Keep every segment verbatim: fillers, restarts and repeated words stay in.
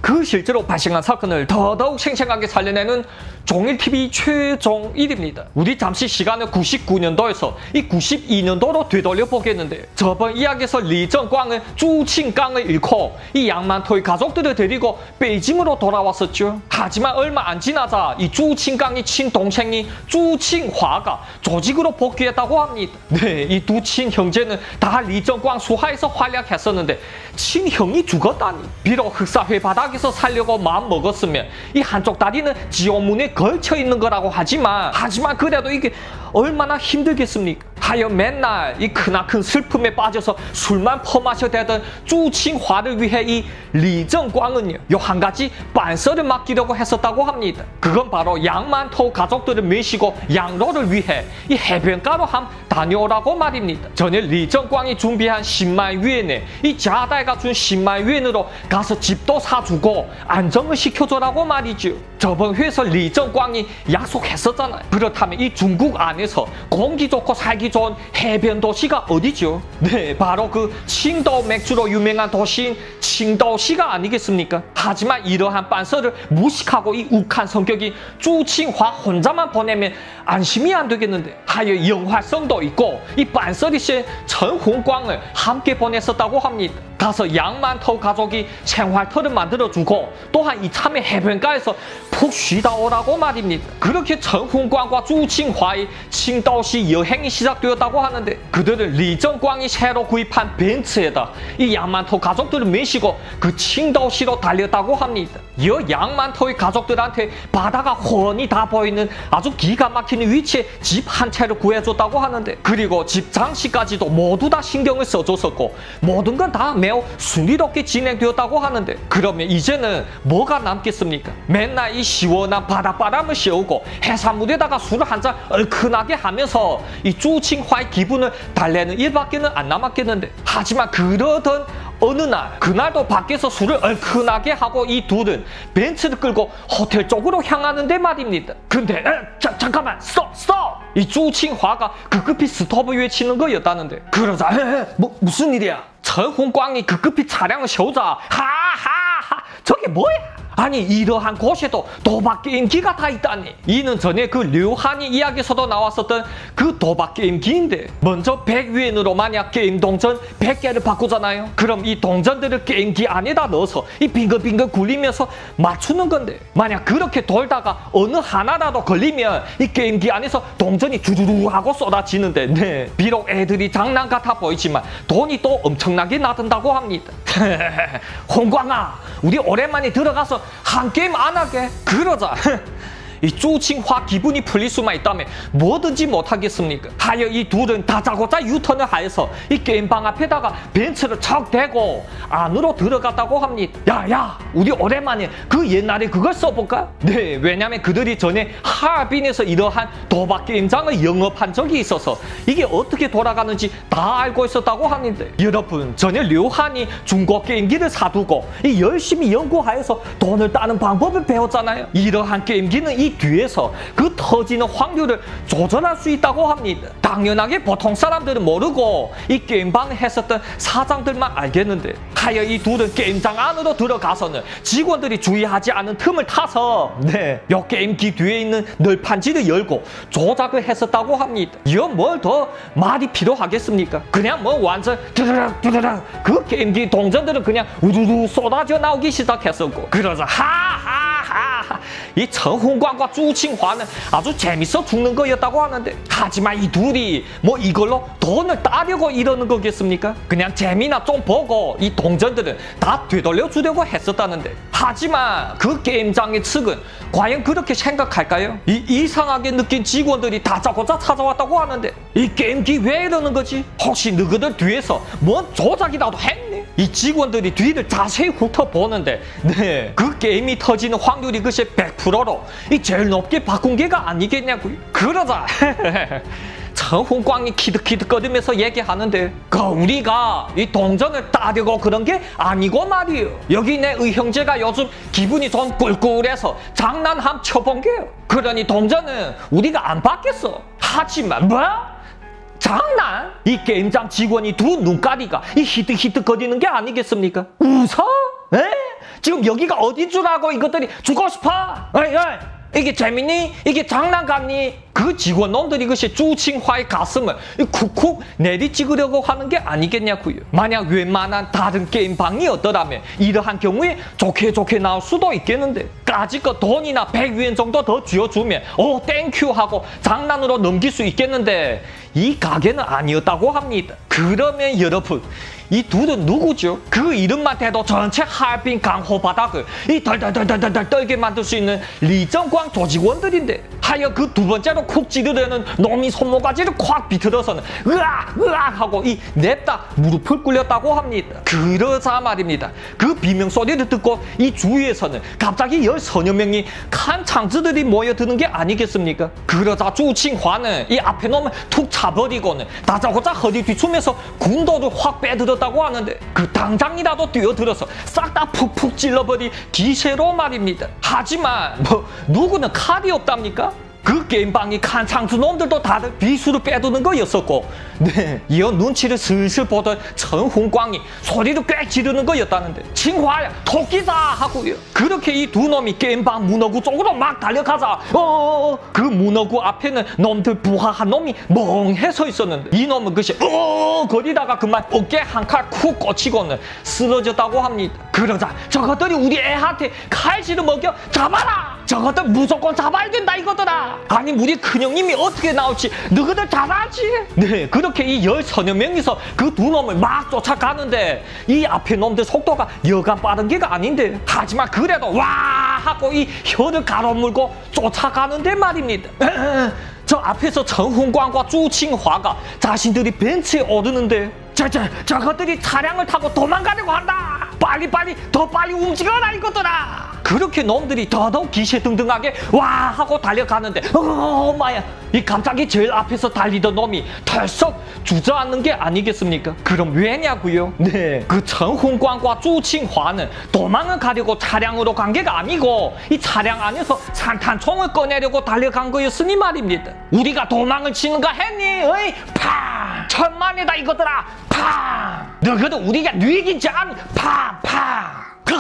그 실제로 발생한 사건을 더더욱 생생하게 살려내는 종일티비 최종일입니다. 우리 잠시 시간을 구십구 년도에서 이 구십이 년도로 되돌려 보겠는데, 저번 이야기에서 리정광은 쭈칭강을 잃고 이 양만토의 가족들을 데리고 베이징으로 돌아왔었죠. 하지만 얼마 안 지나자 이 쭈칭강의 친동생이 쭈칭화가 조직으로 복귀했다고 합니다. 네, 이 두 친형제는 다 리정광 수하에서 활약했었는데 친형이 죽었다니. 비록 흑사회 바닥에서 살려고 마음먹었으면 이 한쪽 다리는 지옥문에 걸쳐 있는 거라고 하지만 하지만 그래도 이게 얼마나 힘들겠습니까? 하여 맨날 이 크나큰 슬픔에 빠져서 술만 퍼마셔대던 쭈칭화를 위해 이 리정광은요, 요 한 가지 빤서를 맡기려고 했었다고 합니다. 그건 바로 양만토 가족들을 모시고 양로를 위해 이 해변가로 함 다녀오라고 말입니다. 전에 리정광이 준비한 십만 위엔에 이 자다이가 준 십만 위엔으로 가서 집도 사주고 안정을 시켜줘라고 말이죠. 저번 회에서 리정광이 약속했었잖아요. 그렇다면 이 중국 안에서 공기 좋고 살기 좋은 해변 도시가 어디죠? 네, 바로 그 칭도 맥주로 유명한 도시인 칭도시가 아니겠습니까? 하지만 이러한 빤서를 무식하고 이 욱한 성격이 쭈칭화 혼자만 보내면 안심이 안 되겠는데, 하여 영화성도 있고 이 빤서리씨 전홍광을 함께 보냈었다고 합니다. 가서 양만토 가족이 생활터를 만들어주고 또한 이참에 해변가에서 푹 쉬다 오라고 말입니다. 그렇게 전홍광과 쭈칭화의 칭도시 여행이 시작되었다고 하는데, 그들은 리정광이 새로 구입한 벤츠에다 이 양만토 가족들을 모시고 그 칭도시로 달렸다고 합니다. 이 양만토의 가족들한테 바다가 훤히 다 보이는 아주 기가 막히는 위치에 집 한 채를 구해줬다고 하는데, 그리고 집 장식까지도 모두 다 신경을 써줬었고 모든 건 다 매우 순리롭게 진행되었다고 하는데, 그러면 이제는 뭐가 남겠습니까? 맨날 이 시원한 바닷바람을 씌우고 해산물에다가 술을 한 잔 얼큰하게 하면서 이 쭈칭화의 기분을 달래는 일밖에는 안 남았겠는데, 하지만 그러던 어느 날, 그날도 밖에서 술을 얼큰하게 하고 이 둘은 벤츠를 끌고 호텔 쪽으로 향하는데 말입니다. 근데 에, 자, 잠깐만 스톱 스톱! 이 쭈칭화가 급급히 스톱을 외치는 거였다는데, 그러자 에, 에, 뭐, 무슨 일이야? 전홍광이 급급히 차량을 세우자 하하하, 저게 뭐야? 아니, 이러한 곳에도 도박 게임기가 다 있다니. 이는 전에 그 류한이 이야기에서도 나왔었던 그 도박 게임기인데, 먼저 백 위엔으로 만약 게임 동전 백 개를 바꾸잖아요. 그럼 이 동전들을 게임기 안에다 넣어서 이 빙글빙글 굴리면서 맞추는 건데, 만약 그렇게 돌다가 어느 하나라도 걸리면 이 게임기 안에서 동전이 주르르 하고 쏟아지는데, 네, 비록 애들이 장난 같아 보이지만 돈이 또 엄청나게 나든다고 합니다. 홍광아, 우리 오랜만에 들어가서 한 게임 안 하게? 그러자 이 쭈칭화 기분이 풀릴 수만 있다면 뭐든지 못하겠습니까? 하여 이 둘은 다짜고짜 유턴을 하여서 이 게임방 앞에다가 벤츠를 척 대고 안으로 들어갔다고 합니다. 야야, 우리 오랜만에 그 옛날에 그걸 써볼까? 네, 왜냐면 그들이 전에 하얼빈에서 이러한 도박 게임장을 영업한 적이 있어서 이게 어떻게 돌아가는지 다 알고 있었다고 하는데, 여러분, 전에 류한이 중고 게임기를 사두고 이 열심히 연구하여서 돈을 따는 방법을 배웠잖아요. 이러한 게임기는 이 뒤에서 그 터지는 확률을 조절할 수 있다고 합니다. 당연하게 보통 사람들은 모르고 이 게임방을 했었던 사장들만 알겠는데, 하여 이 둘은 게임장 안으로 들어가서는 직원들이 주의하지 않은 틈을 타서 네, 요 게임기 뒤에 있는 널판지를 열고 조작을 했었다고 합니다. 이건 뭘 더 말이 필요하겠습니까? 그냥 뭐 완전 드르륵 드르륵 그 게임기 동전들은 그냥 우두두 쏟아져 나오기 시작했었고, 그러자 하하하, 이 전홍광과 쭈칭화는 아주 재밌어 죽는 거였다고 하는데, 하지만 이 둘이 뭐 이걸로 돈을 따려고 이러는 거겠습니까? 그냥 재미나 좀 보고 이 동전들은 다 되돌려 주려고 했었다는데, 하지만 그 게임장의 측은 과연 그렇게 생각할까요? 이 이상하게 느낀 직원들이 다짜고짜 찾아왔다고 하는데, 이 게임기 왜 이러는 거지? 혹시 너희들 뒤에서 뭔 조작이라도 했니? 이 직원들이 뒤를 자세히 훑어보는데, 네, 그 게임이 터지는 확률이 글쎄 백 퍼센트로 이 제일 높게 바꾼 게가 아니겠냐고요. 그러자 전홍광이 키득키득거리면서 얘기하는데, 그 우리가 이 동전을 따려고 그런 게 아니고 말이에요. 여기 내 의형제가 요즘 기분이 좀 꿀꿀해서 장난 함 쳐본 게요. 그러니 동전은 우리가 안 받겠어. 하지만 뭐? 장난? 이 게임장 직원이 두 눈가리가 이 히득히득거리는 게 아니겠습니까? 웃어? 에? 지금 여기가 어딘 줄 알고 이것들이 죽고 싶어? 어이, 어이. 이게 재밌니? 이게 장난감니? 그 직원놈들이 이것이 주칭화의 가슴을 쿡쿡 내리찍으려고 하는 게 아니겠냐고요. 만약 웬만한 다른 게임방이었더라면 이러한 경우에 좋게 좋게 나올 수도 있겠는데 까짓거 돈이나 백 위엔 정도 더 쥐어주면 오 땡큐 하고 장난으로 넘길 수 있겠는데 이 가게는 아니었다고 합니다. 그러면 여러분 이 둘은 누구죠? 그 이름만 대도 전체 하얼빈 강호 바닥을 이 덜덜덜덜덜 떨게 만들 수 있는 리정광 조직원들인데 하여 그 두 번째로 쿡 찌르려는 놈이 손모가지를 콱 비틀어서는 으악 으악 하고 이 냅다 무릎을 꿇렸다고 합니다. 그러자 말입니다. 그 비명소리를 듣고 이 주위에서는 갑자기 열 서너 명이 칸창즈들이 모여드는 게 아니겠습니까? 그러자 주칭화는 이 앞에 놈을 툭 차버리고는 다짜고짜 허리 뒤춤에서 군도를 확 빼들었다고 하는데 그 당장이라도 뛰어들어서 싹 다 푹푹 찔러버리 기세로 말입니다. 하지만 뭐 누구는 칼이 없답니까? 그 게임방이 칸창수 놈들도 다들 비수를 빼두는 거였었고 네, 이어 눈치를 슬슬 보던 전훈광이 소리를 꽤 지르는 거였다는데 칭화야 토끼다 하고요. 그렇게 이 두 놈이 게임방 문어구 쪽으로 막 달려가자 어, 그 문어구 앞에는 놈들 부하한 놈이 멍해 서 있었는데 이 놈은 그것이 어 거리다가 그만 어깨 한 칼 쿡 꽂히고는 쓰러졌다고 합니다. 그러자 저것들이 우리 애한테 칼질을 먹여 잡아라! 저것들 무조건 잡아야 된다 이거더라. 아니 우리 큰형님이 어떻게 나올지 너희들 잘 알지? 네 그렇게 이 열 서너 명이서 그 두 놈을 막 쫓아가는데 이 앞에 놈들 속도가 여간 빠른 게가 아닌데 하지만 그래도 와 하고 이 혀를 가로물고 쫓아가는데 말입니다. 저 앞에서 정훈광과 주칭화가 자신들이 벤치에 오르는데 저, 저, 저것들이 차량을 타고 도망가려고 한다. 빨리빨리 더 빨리 움직여라 이것들아. 그렇게 놈들이 더더욱 기세등등하게 와 하고 달려가는데 어 마야 이 갑자기 제일 앞에서 달리던 놈이 털썩 주저앉는 게 아니겠습니까? 그럼 왜냐고요? 네, 그 정훈광과 주칭화는 도망을 가려고 차량으로 간 게가 아니고 이 차량 안에서 산탄총을 꺼내려고 달려간 거였으니 말입니다. 우리가 도망을 치는가 했니? 어이 팡! 천만이다 이것들아 팡! 너희들 우리가 뉘긴지 안 팡! 팡!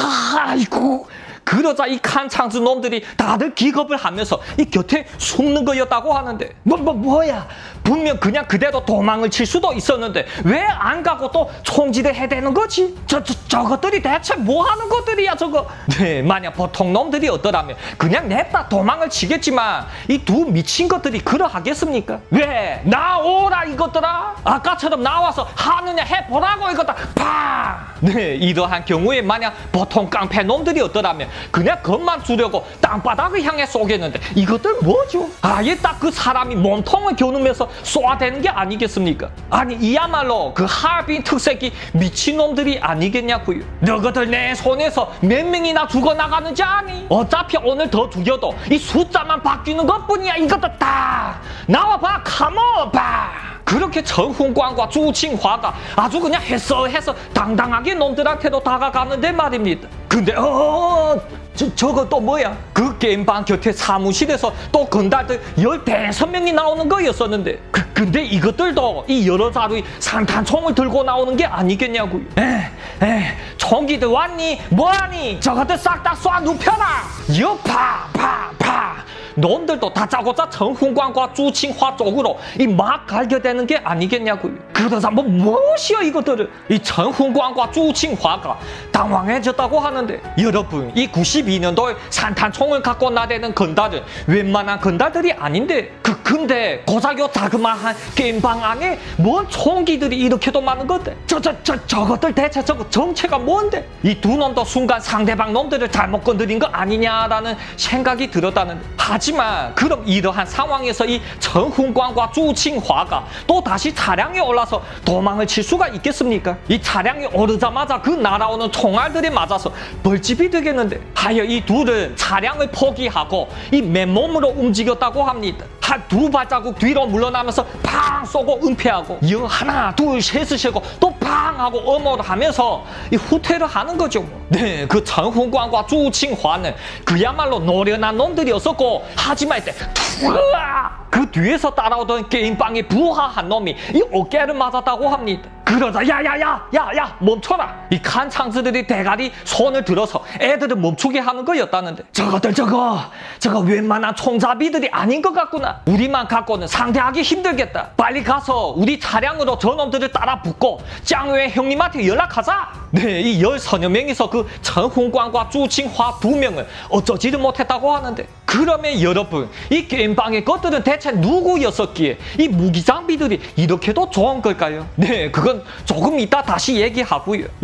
아이고 그러자 이 칸창즈 놈들이 다들 기겁을 하면서 이 곁에 숨는 거였다고 하는데 뭐, 뭐, 뭐야 분명 그냥 그대로 도망을 칠 수도 있었는데 왜 안 가고 또 총질을 해대는 거지? 저, 저, 저것들이 대체 뭐 하는 것들이야 저거? 네 만약 보통 놈들이었더라면 그냥 냅다 도망을 치겠지만 이 두 미친 것들이 그러하겠습니까? 왜? 나오라 이것들아 아까처럼 나와서 하느냐 해보라고 이것들 팡! 네 이러한 경우에 만약 보통 깡패 놈들이었더라면 그냥 겁만 주려고 땅바닥을 향해 쏘겠는데 이것들 뭐죠? 아예 딱 그 사람이 몸통을 겨누면서 쏘아대는 게 아니겠습니까? 아니 이야말로 그 하얼빈 특색이 미친놈들이 아니겠냐고요. 너희들 내 손에서 몇 명이나 죽어나가는지 아니? 어차피 오늘 더 죽여도 이 숫자만 바뀌는 것뿐이야 이것들 다 나와봐 카모 봐. 그렇게 정훈광과 주칭화가 아주 그냥 해서해서 당당하게 놈들한테도 다가가는데 말입니다. 근데 어 저, 저거 또 뭐야? 그 게임방 곁에 사무실에서 또 건달들 열대섯 명이 나오는 거였었는데 그, 근데 이것들도 이 여러 자루의 산탄총을 들고 나오는 게 아니겠냐고요. 에, 에, 총기들 왔니? 뭐하니? 저것들 싹 다 쏴 눕혀라! 여파! 파! 파! 놈들도 다짜고짜 정훈광과 주칭화 쪽으로 이 막 갈겨대는 게 아니겠냐고요. 그러자 뭐 무엇이여 이것들을 이 정훈광과 주칭화가 당황해졌다고 하는데 여러분 이 구십이 년도에 산탄총을 갖고 나대는 건달은 웬만한 건달들이 아닌데 그 근데 고작 요 자그마한 게임방 안에 뭔 총기들이 이렇게도 많은 건데 저 저 저 저것들 대체 저거 정체가 뭔데 이 두 놈도 순간 상대방 놈들을 잘못 건드린 거 아니냐라는 생각이 들었다는데 하지만 그럼 이러한 상황에서 이 정훈광과 주칭화가 또 다시 차량에 올라서 도망을 칠 수가 있겠습니까? 이 차량에 오르자마자 그 날아오는 총알들이 맞아서 벌집이 되겠는데 하여 이 둘은 차량을 포기하고 이 맨몸으로 움직였다고 합니다. 한 두 발자국 뒤로 물러나면서 팡 쏘고 은폐하고 이어 하나 둘 셋을 세고 또 팡 하고 엄호를 하면서 이 후퇴를 하는 거죠. 네, 그 정훈광과 주칭화는 그야말로 노련한 놈들이었었고 하지만 이때 투아 그 뒤에서 따라오던 게임방의 부하 한 놈이 이 어깨를 맞았다고 합니다. 그러자 야야야 야야 멈춰라. 이 칸창즈들이 대가리 손을 들어서 애들을 멈추게 하는 거였다는데 저것들 저거 저거 웬만한 총잡이들이 아닌 것 같구나. 우리만 갖고는 상대하기 힘들겠다. 빨리 가서 우리 차량으로 저놈들을 따라 붙고 짱외 형님한테 연락하자. 네, 이 열서너 명이서 그陈洪관과朱清华두 명을 어쩌지를 못했다고 하는데 그러면 여러분 이 게임방의 것들은 대체 누구였었기에 이 무기 장비들이 이렇게도 좋은 걸까요? 네, 그건 조금 이따 다시 얘기하고요.